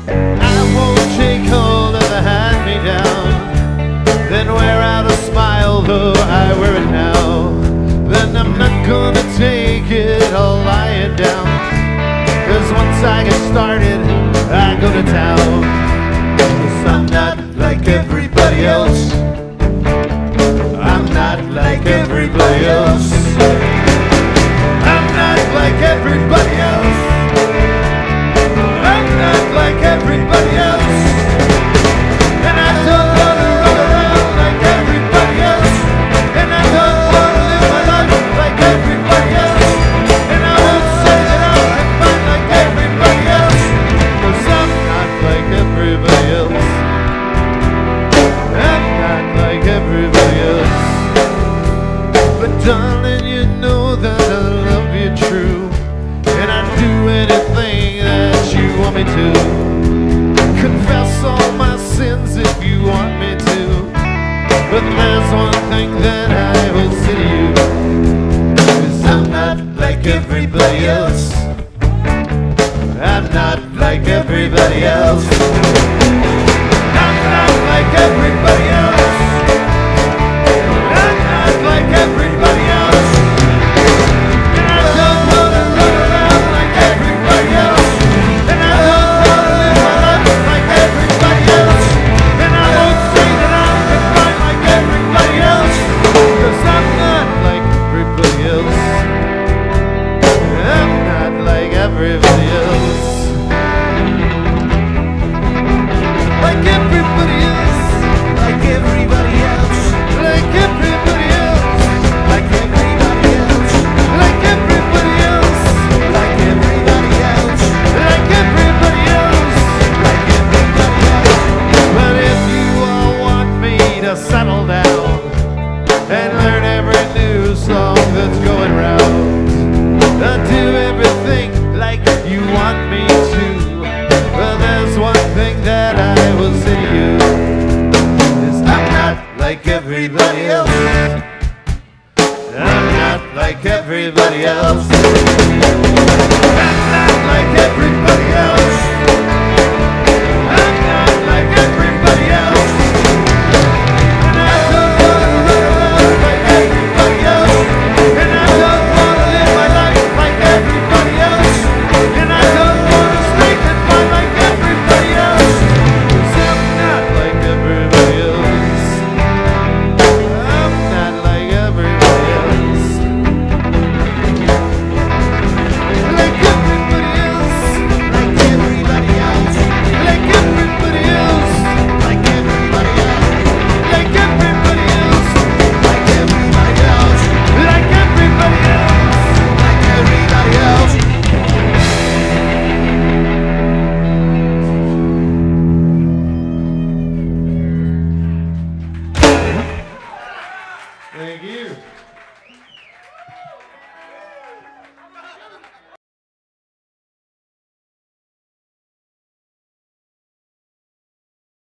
I won't take hold of the hand-me-down, then wear out a smile though I wear it now. Then I'm not gonna take it all lying down, 'cause once I get started I go to town. 'Cause I'm not like everybody else, I'm not like everybody else, I'm not like everybody else, I'm not like everybody else. And I don't wanna run around like everybody else, and I don't wanna live my life like everybody else, and I won't say that I'm fine like everybody else, 'cause I'm not like everybody else, I'm not like everybody else. But darling, you know that I love you true, and I'd do anything that you want me to. Confess all my sins if you want me to, but there's one thing that I will say to you, 'cause I'm not like everybody else, I'm not like everybody else, I'm not like everybody else, I'm not like everybody else. And I don't wanna run around like everybody else, and I don't wanna live my life like everybody else, and I won't say that I'm fine like everybody else, 'cause I'm not like everybody else, I'm not like everybody else, like everybody else, like everybody else, like everybody else, like everybody else, like everybody else, like everybody else, like everybody else, like everybody else. But if you all want me to settle down and learn every new song that's going round, I'll do everything like you want me to. But there's one thing that I will say to you, is I'm not like everybody else, I'm not like everybody else, I'm not like everybody else, I'm not like everybody else. And I don't wanna run around like everybody else, and I don't wanna live my life like everybody else, and I don't wanna speak and fight like everybody else, 'cause I'm not like everybody else, I'm not like everybody else, like everybody else, like everybody else, like everybody else, like everybody else, like everybody else, like everybody else, like everybody else, like everybody else. Thank you.